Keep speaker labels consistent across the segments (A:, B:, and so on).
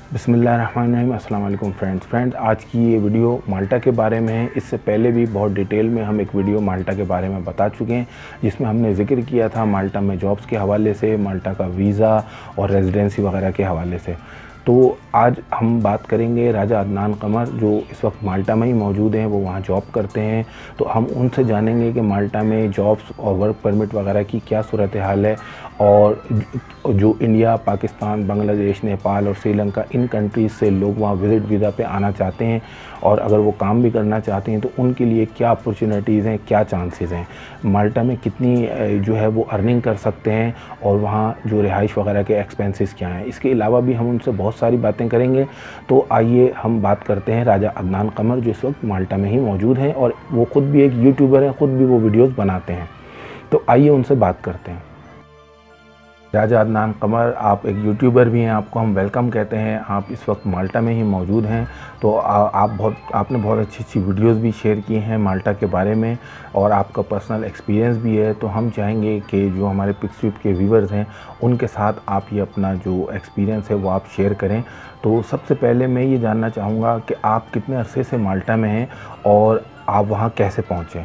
A: बिस्मिल्लाहिर्रहमानिर्रहीम। अस्सलाम वालेकुम फ्रेंड्स। आज की ये वीडियो माल्टा के बारे में है। इससे पहले भी बहुत डिटेल में हम एक वीडियो माल्टा के बारे में बता चुके हैं, जिसमें हमने ज़िक्र किया था माल्टा में जॉब्स के हवाले से, माल्टा का वीज़ा और रेजिडेंसी वगैरह के हवाले से। तो आज हम बात करेंगे राजा अदनान कमर, जो इस वक्त माल्टा में ही मौजूद हैं। वो वहाँ जॉब करते हैं, तो हम उनसे जानेंगे कि माल्टा में जॉब्स और वर्क परमिट वगैरह की क्या सूरत हाल है, और जो इंडिया, पाकिस्तान, बांग्लादेश, नेपाल और श्रीलंका, इन कंट्रीज़ से लोग वहाँ विज़िट वीज़ा पे आना चाहते हैं, और अगर वो काम भी करना चाहते हैं तो उनके लिए क्या अपॉर्चुनिटीज़ हैं, क्या चांसेस हैं, माल्टा में कितनी जो है वो अर्निंग कर सकते हैं, और वहाँ जो रिहाइश वगैरह के एक्सपेंसेस क्या हैं। इसके अलावा भी हम उनसे बहुत सारी बातें करेंगे। तो आइए हम बात करते हैं राजा अदनान कमर, जो इस वक्त माल्टा में ही मौजूद हैं, और वो ख़ुद भी एक यूट्यूबर हैं, ख़ुद भी वो वीडियोज़ बनाते हैं। तो आइए उनसे बात करते हैं। राजा अदनान कमर, आप एक यूट्यूबर भी हैं, आपको हम वेलकम कहते हैं। आप इस वक्त माल्टा में ही मौजूद हैं, तो आपने बहुत अच्छी वीडियोस भी शेयर की हैं माल्टा के बारे में, और आपका पर्सनल एक्सपीरियंस भी है। तो हम चाहेंगे कि जो हमारे पिक्सट्यूब के व्यूवर्स हैं, उनके साथ आप ये अपना जो एक्सपीरियंस है वो आप शेयर करें। तो सबसे पहले मैं ये जानना चाहूँगा कि आप कितने अरसे से माल्टा में हैं और आप वहाँ कैसे पहुँचे?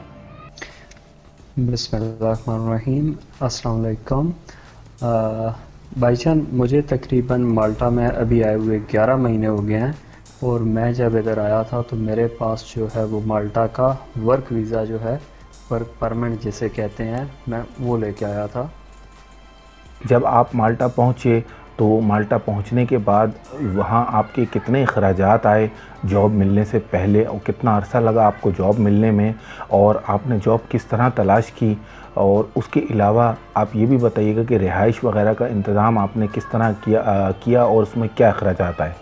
B: बिस्मिल्लाहिर्रहमानिर्रहीम, अस्सलाम वालेकुम। भाईजान, मुझे तकरीबन माल्टा में अभी आए हुए 11 महीने हो गए हैं, और मैं जब इधर आया था तो मेरे पास जो है वो माल्टा का वर्क वीज़ा जो है, वर्क परमिट जिसे कहते हैं, मैं वो लेके आया था।
A: जब आप माल्टा पहुँचे तो माल्टा पहुँचने के बाद वहाँ आपके कितने अखराजात आए जॉब मिलने से पहले, और कितना अरसा लगा आपको जॉब मिलने में, और आपने जॉब किस तरह तलाश की, और उसके अलावा आप ये भी बताइएगा कि रिहाइश वगैरह का इंतज़ाम आपने किस तरह किया और उसमें क्या अखराजात आए?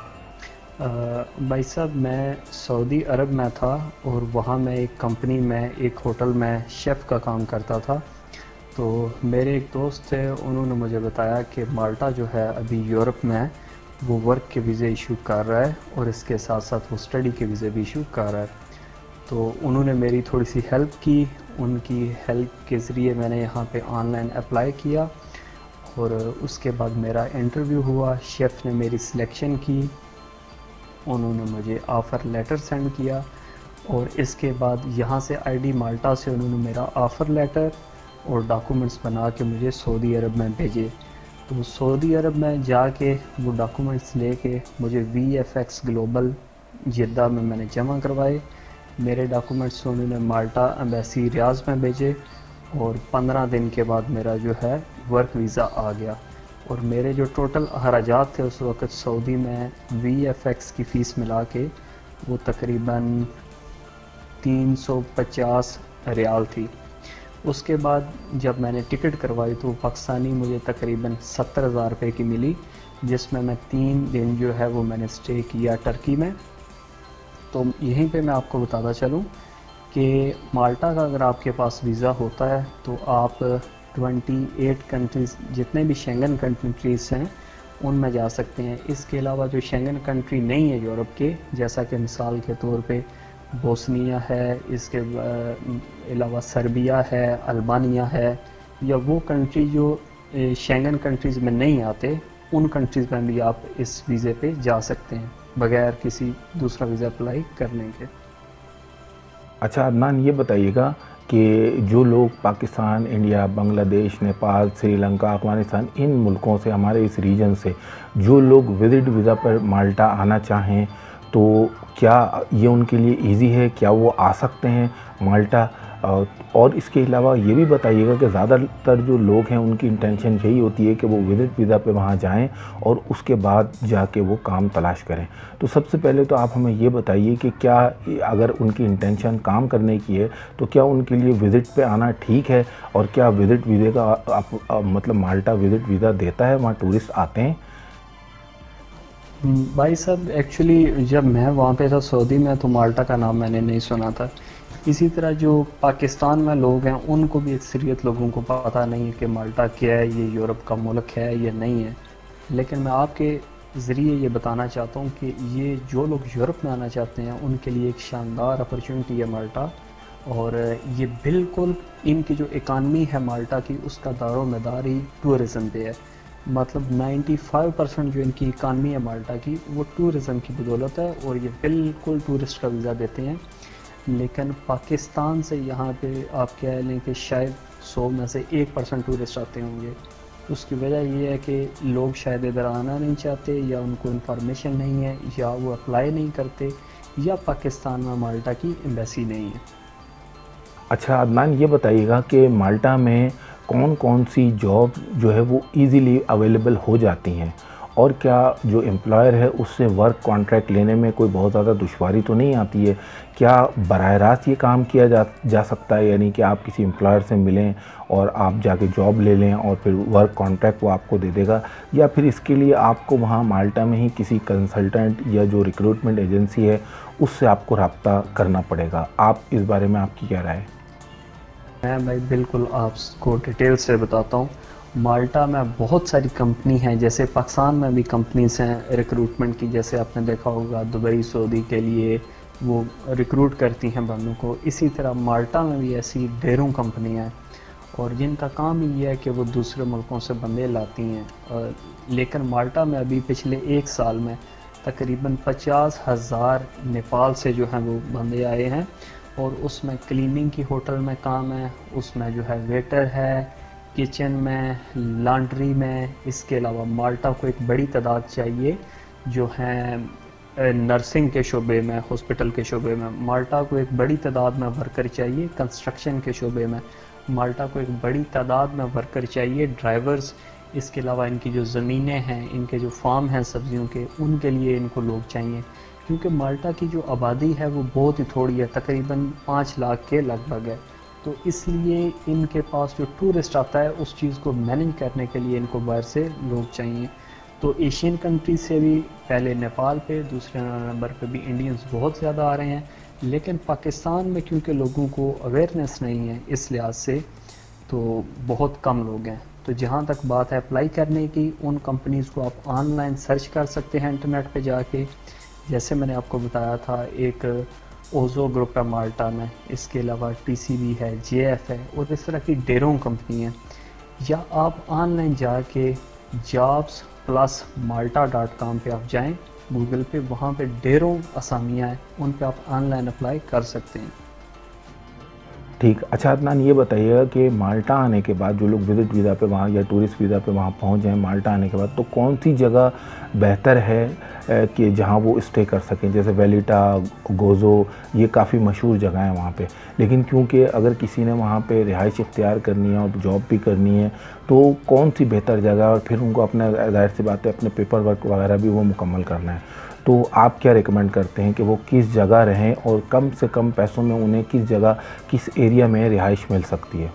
B: भाई साहब, मैं सऊदी अरब में था, और वहाँ मैं एक कंपनी में, एक होटल में शेफ़ का काम करता था। तो मेरे एक दोस्त थे, उन्होंने मुझे बताया कि माल्टा जो है अभी यूरोप में है, वो वर्क के वीज़े इशू कर रहा है, और इसके साथ साथ वो स्टडी के वीज़े भी इशू कर रहा है। तो उन्होंने मेरी थोड़ी सी हेल्प की। उनकी हेल्प के ज़रिए मैंने यहाँ पे ऑनलाइन अप्लाई किया, और उसके बाद मेरा इंटरव्यू हुआ। शेफ़ ने मेरी सिलेक्शन की, उन्होंने मुझे ऑफ़र लेटर सेंड किया, और इसके बाद यहाँ से आईडी माल्टा से उन्होंने मेरा ऑफ़र लेटर और डॉक्यूमेंट्स बना के मुझे सऊदी अरब में भेजे। तो सऊदी अरब में जाके वो डॉक्यूमेंट्स लेके मुझे VFX ग्लोबल जिद्दा में मैंने जमा करवाए। मेरे डॉक्यूमेंट्स उन्होंने माल्टा एम्बेसी रियाज में भेजे, और 15 दिन के बाद मेरा जो है वर्क वीज़ा आ गया। और मेरे जो टोटल अखराजात थे उस वक़्त सऊदी में VFX की फ़ीस मिला के वो तकरीबन 350 रियाल थी। उसके बाद जब मैंने टिकट करवाई तो पाकिस्तानी मुझे तकरीबन 70,000 रुपये की मिली, जिसमें मैं 3 दिन जो है वो मैंने स्टे किया टर्की में। तो यहीं पे मैं आपको बताता चलूँ कि माल्टा का अगर आपके पास वीज़ा होता है तो आप 28 कंट्रीज़, जितने भी शेंगन कंट्रीज़ हैं, उनमें जा सकते हैं। इसके अलावा जो शेंगन कंट्री नहीं है यूरोप के, जैसा कि मिसाल के तौर पे बोस्निया है, इसके अलावा सर्बिया है, अल्बानिया है, या वो कंट्री जो शेंगन कंट्रीज़ में नहीं आते, उन कंट्रीज़ में भी आप इस वीज़े पे जा सकते हैं बगैर किसी दूसरा वीज़ा अप्लाई करने के।
A: अच्छा अदनान, ये बताइएगा कि जो लोग पाकिस्तान, इंडिया, बांग्लादेश, नेपाल, श्रीलंका, अफगानिस्तान, इन मुल्कों से, हमारे इस रीजन से जो लोग विज़िट वीज़ा पर माल्टा आना चाहें, तो क्या ये उनके लिए इजी है? क्या वो आ सकते हैं माल्टा? और इसके अलावा ये भी बताइएगा कि ज़्यादातर जो लोग हैं उनकी इंटेंशन यही होती है कि वो विज़िट वीज़ा पे वहाँ जाएं और उसके बाद जाके वो काम तलाश करें। तो सबसे पहले तो आप हमें ये बताइए कि क्या अगर उनकी इंटेंशन काम करने की है तो क्या उनके लिए विज़िट पे आना ठीक है, और क्या विज़िट वीज़े का मतलब माल्टा विज़िट वीज़ा देता है, वहाँ टूरिस्ट आते हैं?
B: भाई साहब, एक्चुअली जब मैं वहाँ पे था सऊदी में, तो माल्टा का नाम मैंने नहीं सुना था। इसी तरह जो पाकिस्तान में लोग हैं उनको भी अक्सरियत लोगों को पता नहीं है कि माल्टा क्या है, ये यूरोप का मुल्क है या नहीं है। लेकिन मैं आपके ज़रिए ये बताना चाहता हूँ कि ये जो लोग यूरोप में आना चाहते हैं उनके लिए एक शानदार अपॉर्चुनिटी है माल्टा। और ये बिल्कुल इनकी जो इकानमी है माल्टा की, उसका दारोमदार ही टूरिज़म पे है। मतलब 95% जो इनकी इकानमी है माल्टा की, वो टूरिज़म की बदौलत है, और ये बिल्कुल टूरिस्ट का वीज़ा देते हैं। लेकिन पाकिस्तान से यहाँ पे आप कह लें कि शायद 100 में से 1% टूरिस्ट आते होंगे। उसकी वजह ये है कि लोग शायद इधर आना नहीं चाहते, या उनको इन्फॉर्मेशन नहीं है, या वो अप्लाई नहीं करते, या पाकिस्तान में माल्टा की एम्बेसी नहीं है।
A: अच्छा अदनान, ये बताइएगा कि माल्टा में कौन कौन सी जॉब जो है वो इजीली अवेलेबल हो जाती हैं, और क्या जो एम्प्लॉयर है उससे वर्क कॉन्ट्रैक्ट लेने में कोई बहुत ज़्यादा दुश्वारी तो नहीं आती है? क्या बराह रास्त ये काम किया जा सकता है, यानी कि आप किसी एम्प्लॉयर से मिलें और आप जाके जॉब ले लें और फिर वर्क कॉन्ट्रैक्ट वो आपको दे देगा, या फिर इसके लिए आपको वहाँ माल्टा में ही किसी कंसल्टेंट या जो रिक्रूटमेंट एजेंसी है उससे आपको रब्ता करना पड़ेगा? आप इस बारे में आपकी क्या राय है?
B: मैं भाई बिल्कुल आपको डिटेल से बताता हूँ। माल्टा में बहुत सारी कंपनी हैं, जैसे पाकिस्तान में भी कंपनीज हैं रिक्रूटमेंट की, जैसे आपने देखा होगा दुबई सऊदी के लिए वो रिक्रूट करती हैं बंदों को। इसी तरह माल्टा में भी ऐसी ढेरों कंपनियां हैं, और जिनका काम ही है कि वो दूसरे मुल्कों से बंदे लाती हैं। लेकिन माल्टा में अभी पिछले 1 साल में तकरीबन 50,000 नेपाल से जो हैं वो बंदे आए हैं, और उसमें क्लीनिंग की होटल में काम है, उसमें जो है वेटर है, किचन में, लॉन्ड्री में। इसके अलावा माल्टा को एक बड़ी तादाद चाहिए जो है नर्सिंग के शोबे में, हॉस्पिटल के शोबे में। माल्टा को एक बड़ी तादाद में वर्कर चाहिए कंस्ट्रक्शन के शोबे में। माल्टा को एक बड़ी तादाद में वर्कर चाहिए ड्राइवर्स। इसके अलावा इनकी जो ज़मीनें हैं, इनके जो फार्म हैं सब्जियों के, उनके लिए इनको लोग चाहिए, क्योंकि माल्टा की जो आबादी है वो बहुत ही थोड़ी है, तकरीबन 5 लाख के लगभग है। तो इसलिए इनके पास जो टूरिस्ट आता है उस चीज़ को मैनेज करने के लिए इनको बाहर से लोग चाहिए। तो एशियन कंट्री से भी पहले नेपाल पे, दूसरे नंबर पे भी इंडियंस बहुत ज़्यादा आ रहे हैं। लेकिन पाकिस्तान में क्योंकि लोगों को अवेयरनेस नहीं है इस लिहाज से, तो बहुत कम लोग हैं। तो जहाँ तक बात है अप्लाई करने की, उन कंपनीज़ को आप ऑनलाइन सर्च कर सकते हैं इंटरनेट पे जाके। जैसे मैंने आपको बताया था, एक ओजो ग्रुप है माल्टा में, इसके अलावा टीसीबी है, जेएफ है, और इस तरह की ढेरों कंपनी हैं। या आप ऑनलाइन जाके jobs+malta.com पे आप जाएं गूगल पे, वहाँ पे ढेरों असामियाँ हैं, उन पे आप ऑनलाइन अप्लाई कर सकते हैं।
A: ठीक। अच्छा अदनान, ये बताइएगा कि माल्टा आने के बाद जो लोग विज़िट वीज़ा पे वहाँ या टूरिस्ट वीज़ा पे वहाँ पहुँच जाएँ माल्टा आने के बाद, तो कौन सी जगह बेहतर है कि जहाँ वो स्टे कर सकें? जैसे वेलिटा, गोज़ो, ये काफ़ी मशहूर जगह है वहाँ पे। लेकिन क्योंकि अगर किसी ने वहाँ पे रिहाइश इख्तियार करनी है और जॉब भी करनी है, तो कौन सी बेहतर जगह है? और फिर उनको अपना, ज़ाहिर सी बात है, अपने पेपर वर्क वगैरह भी वो मुकम्मल करना है। तो आप क्या रिकमेंड करते हैं कि वो किस जगह रहें, और कम से कम पैसों में उन्हें किस जगह, किस एरिया में रिहाइश मिल सकती है?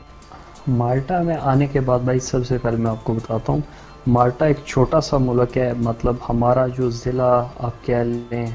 B: माल्टा में आने के बाद भाई सबसे पहले मैं आपको बताता हूँ, माल्टा एक छोटा सा मुल्क है। मतलब हमारा जो ज़िला आप कह लें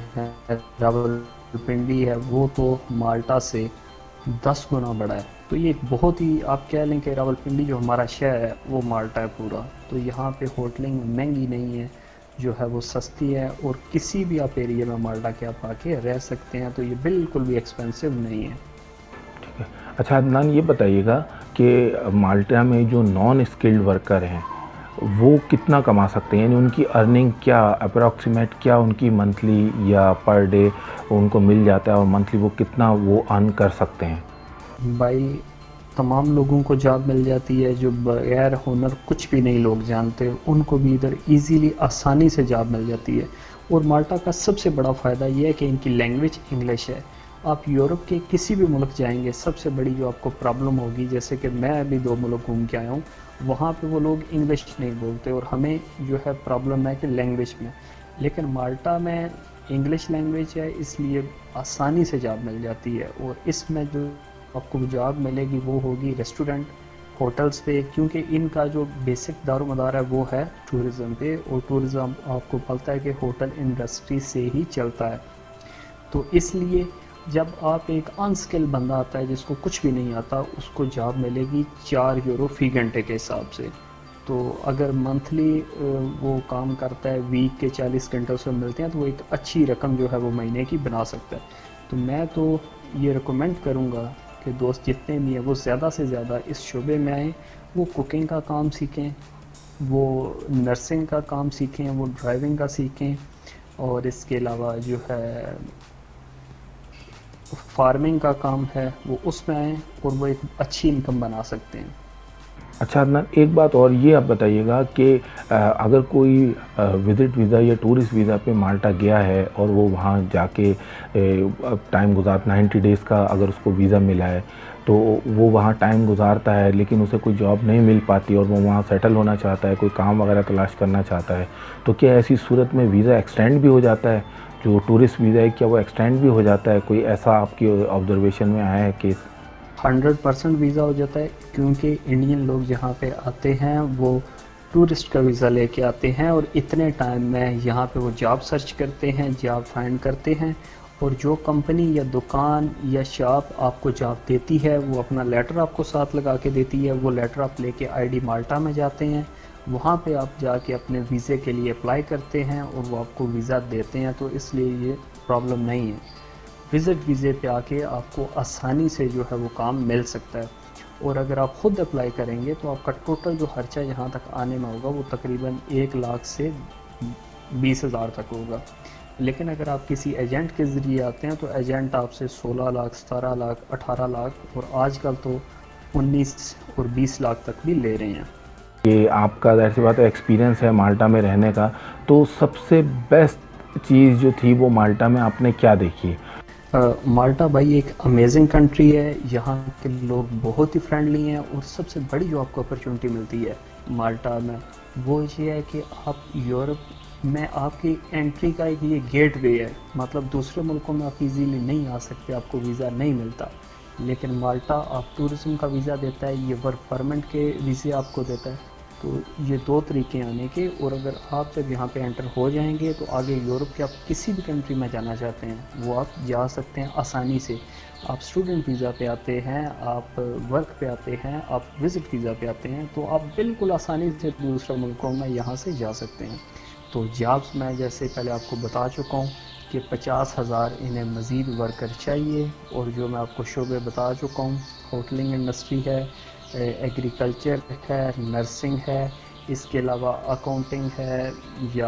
B: रावलपिंडी है, वो तो माल्टा से 10 गुना बड़ा है। तो ये बहुत ही, आप कह लें कि रावलपिंडी जो हमारा शहर है वो माल्टा है पूरा। तो यहाँ पे होटलिंग महंगी नहीं है, जो है वो सस्ती है, और किसी भी आप एरिया में माल्टा के आप आके रह सकते हैं। तो ये बिल्कुल भी एक्सपेंसिव नहीं है।
A: ठीक है। अच्छा अदनान, ये बताइएगा कि माल्टा में जो नॉन स्किल्ड वर्कर हैं वो कितना कमा सकते हैं, यानी उनकी अर्निंग क्या, अप्रॉक्सीमेट क्या उनकी मंथली या पर डे उनको मिल जाता है, और मंथली वो कितना वो अर्न कर सकते हैं?
B: भाई तमाम लोगों को जॉब मिल जाती है, जो बगैर हुनर कुछ भी नहीं लोग जानते, उनको भी इधर इजीली आसानी से जॉब मिल जाती है। और माल्टा का सबसे बड़ा फ़ायदा ये है कि इनकी लैंग्वेज इंग्लिश है। आप यूरोप के किसी भी मुल्क जाएंगे, सबसे बड़ी जो आपको प्रॉब्लम होगी, जैसे कि मैं अभी 2 मुल्क घूम के आया हूँ, वहाँ पे वो लोग इंग्लिश नहीं बोलते, और हमें जो है प्रॉब्लम है कि लैंग्वेज में। लेकिन माल्टा में इंग्लिश लैंग्वेज है, इसलिए आसानी से जॉब मिल जाती है। और इसमें जो आपको जॉब मिलेगी वो होगी रेस्टोरेंट, होटल्स पे, क्योंकि इनका जो बेसिक दारोमदार है वो है टूरिज़म पे, और टूरिज़म आपको पता है कि होटल इंडस्ट्री से ही चलता है। तो इसलिए जब आप एक अनस्किल्ड बंदा आता है जिसको कुछ भी नहीं आता, उसको जॉब मिलेगी 4 यूरो फ़ी घंटे के हिसाब से। तो अगर मंथली वो काम करता है, वीक के 40 घंटे उसे मिलते हैं, तो वो एक अच्छी रकम जो है वो महीने की बना सकता है। तो मैं तो ये रिकमेंड करूँगा कि दोस्त जितने भी हैं वो ज़्यादा से ज़्यादा इस शोबे में आएँ, वो कुकिंग का काम सीखें, वो नर्सिंग का काम सीखें, वो ड्राइविंग का सीखें, और इसके अलावा जो है फार्मिंग का काम है वो उसमें आएँ और वो एक अच्छी इनकम बना सकते हैं।
A: अच्छा अदनान, एक बात और ये आप बताइएगा कि अगर कोई विज़िट वीज़ा या टूरिस्ट वीज़ा पे माल्टा गया है और वो वहाँ जाके टाइम गुजार 90 डेज़ का अगर उसको वीज़ा मिला है, तो वो वहाँ टाइम गुजारता है लेकिन उसे कोई जॉब नहीं मिल पाती और वो वहाँ सेटल होना चाहता है, कोई काम वगैरह तलाश करना चाहता है, तो क्या ऐसी सूरत में वीज़ा एक्सटेंड भी हो जाता है? जो टूरिस्ट वीज़ा है क्या वो एक्सटेंड भी हो जाता है? कोई ऐसा आपकी ऑब्जर्वेशन में आया है केस?
B: 100% वीज़ा हो जाता है, क्योंकि इंडियन लोग यहाँ पे आते हैं वो टूरिस्ट का वीज़ा लेके आते हैं, और इतने टाइम में यहाँ पे वो जॉब सर्च करते हैं, जॉब फाइंड करते हैं, और जो कंपनी या दुकान या शॉप आपको जॉब देती है वो अपना लेटर आपको साथ लगा के देती है। वो लेटर आप लेके आईडी माल्टा में जाते हैं, वहाँ पे आप जाके अपने वीज़े के लिए अप्लाई करते हैं और वो आपको वीज़ा देते हैं। तो इसलिए ये प्रॉब्लम नहीं है, विज़िट वीज़े पे आके आपको आसानी से जो है वो काम मिल सकता है। और अगर आप ख़ुद अप्लाई करेंगे तो आपका टोटल जो खर्चा यहाँ तक आने में होगा वो तकरीबन 1 लाख से 20,000 तक होगा। लेकिन अगर आप किसी एजेंट के ज़रिए आते हैं तो एजेंट आपसे 16 लाख, 17 लाख, 18 लाख और आजकल तो 19 और 20 लाख तक भी ले रहे हैं।
A: ये आपका ज़ाहिर सी बात है एक्सपीरियंस है माल्टा में रहने का, तो सबसे बेस्ट चीज़ जो थी वो माल्टा में आपने क्या देखी?
B: माल्टा भाई एक अमेजिंग कंट्री है, यहाँ के लोग बहुत ही फ्रेंडली हैं, और सबसे बड़ी जो आपको अपॉर्चुनिटी मिलती है माल्टा में वो ये है कि आप यूरोप में आपकी एंट्री का एक ये गेट वे है। मतलब दूसरे मुल्कों में आप इजीली नहीं आ सकते, आपको वीज़ा नहीं मिलता, लेकिन माल्टा आप टूरिज्म का वीज़ा देता है, ये वर्क परमिट के वीज़े आपको देता है। तो ये 2 तरीके आने के, और अगर आप जब यहाँ पे एंटर हो जाएंगे तो आगे यूरोप के आप किसी भी कंट्री में जाना चाहते हैं वो आप जा सकते हैं आसानी से। आप स्टूडेंट वीज़ा पे आते हैं, आप वर्क पे आते हैं, आप विज़िट वीज़ा पे आते हैं, तो आप बिल्कुल आसानी से दूसरे मुल्कों में यहाँ से जा सकते हैं। तो जॉब्स मैं जैसे पहले आपको बता चुका हूँ कि 50,000 इन्हें मज़ीद वर्कर चाहिए, और जो मैं आपको शोबे बता चुका हूँ, होटलिंग इंडस्ट्री है, एग्रीकल्चर है, नर्सिंग है, इसके अलावा अकाउंटिंग है, या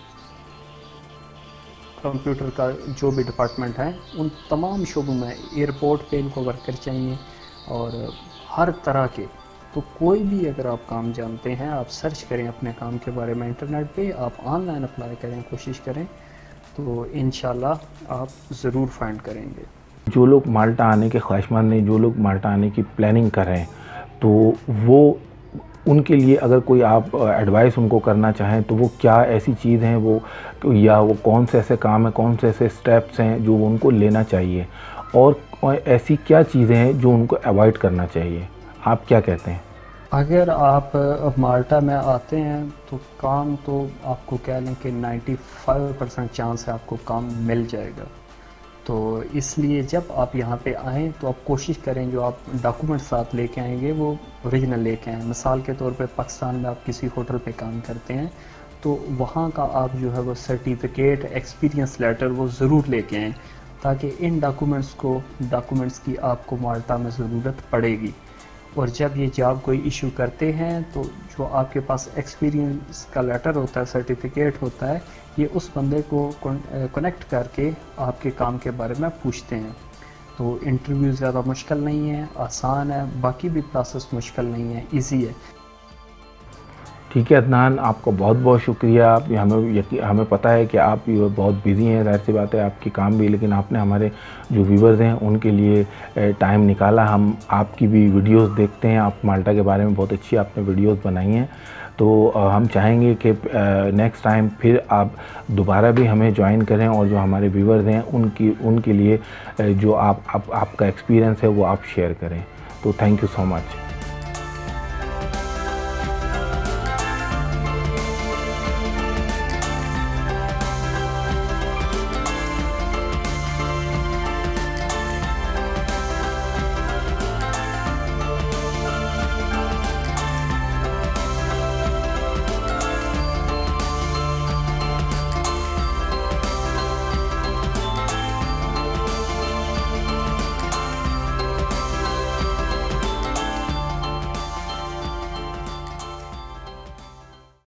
B: कंप्यूटर का जो भी डिपार्टमेंट है, उन तमाम शोबों में एयरपोर्ट पे इनको वर्कर चाहिए, और हर तरह के। तो कोई भी अगर आप काम जानते हैं आप सर्च करें अपने काम के बारे में इंटरनेट पे, आप ऑनलाइन अप्लाई करें, कोशिश करें, तो इंशाल्लाह आप ज़रूर फाइंड करेंगे।
A: जो लोग माल्टा आने के ख्वाहिशमंद हैं, जो लोग माल्टा आने की प्लानिंग कर रहे हैं, तो वो उनके लिए अगर कोई आप एडवाइस उनको करना चाहें तो वो क्या ऐसी चीज़ हैं वो, या वो कौन से ऐसे काम हैं, कौन से ऐसे स्टेप्स हैं जो उनको लेना चाहिए, और ऐसी क्या चीज़ें हैं जो उनको अवॉइड करना चाहिए? आप क्या कहते हैं?
B: अगर आप माल्टा में आते हैं तो काम तो आपको कह लें कि 95% चांस है आपको काम मिल जाएगा। तो इसलिए जब आप यहाँ पे आएँ तो आप कोशिश करें जो आप डॉक्यूमेंट साथ लेके आएंगे वो ओरिजिनल लेके आएँ। मिसाल के तौर पे पाकिस्तान में आप किसी होटल पे काम करते हैं तो वहाँ का आप जो है वो सर्टिफिकेट, एक्सपीरियंस लेटर वो ज़रूर लेके आएँ, ताकि इन डॉक्यूमेंट्स की आपको माल्टा में ज़रूरत पड़ेगी। और जब ये जॉब कोई इशू करते हैं तो जो आपके पास एक्सपीरियंस का लेटर होता है, सर्टिफिकेट होता है, ये उस बंदे को कनेक्ट करके आपके काम के बारे में पूछते हैं। तो इंटरव्यू ज़्यादा मुश्किल नहीं है, आसान है, बाकी भी प्रोसेस मुश्किल नहीं है, इजी है।
A: ठीक है अदनान, आपका बहुत बहुत शुक्रिया। आप हमें पता है कि आप बहुत बिज़ी हैं, ज़ाहिर सी बात है आपकी काम भी, लेकिन आपने हमारे जो व्यूवर्स हैं उनके लिए टाइम निकाला। हम आपकी भी वीडियोस देखते हैं, आप माल्टा के बारे में बहुत अच्छी आपने वीडियोस बनाई हैं, तो हम चाहेंगे कि नेक्स्ट टाइम फिर आप दोबारा भी हमें ज्वाइन करें, और जो हमारे व्यूवर्स हैं उनके लिए जो आपका एक्सपीरियंस है वो आप शेयर करें। तो थैंक यू सो मच।